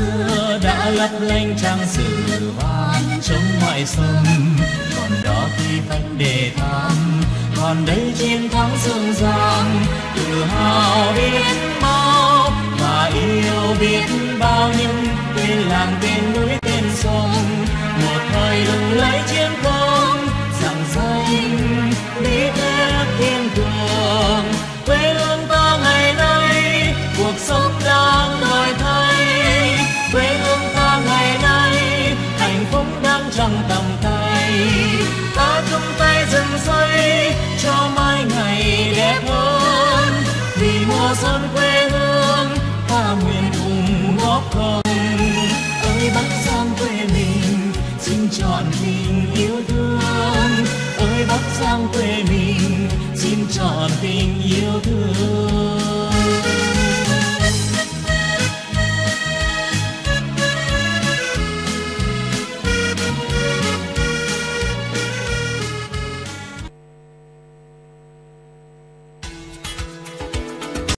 xưa đã lấp lánh trang sử vàng trong ngoại sông, còn đó khi khách để thăm, còn đây chiến thắng dương giang, tự hào biết bao và yêu biết bao những tên làng tên núi tên sông, một thời lừng lấy chiến công rạng danh bí thép thiên cường. Quê hương ta ngày nay cuộc sống đang đổi thay, quê hương ta ngày nay hạnh phúc đang trong tầm tay, ta chung tay dựng xây cho mai ngày đẹp hơn, vì mùa xuân quê hương ta nguyện cùng góp công. Ơi Bắc Giang quê mình xin chọn tình yêu thương.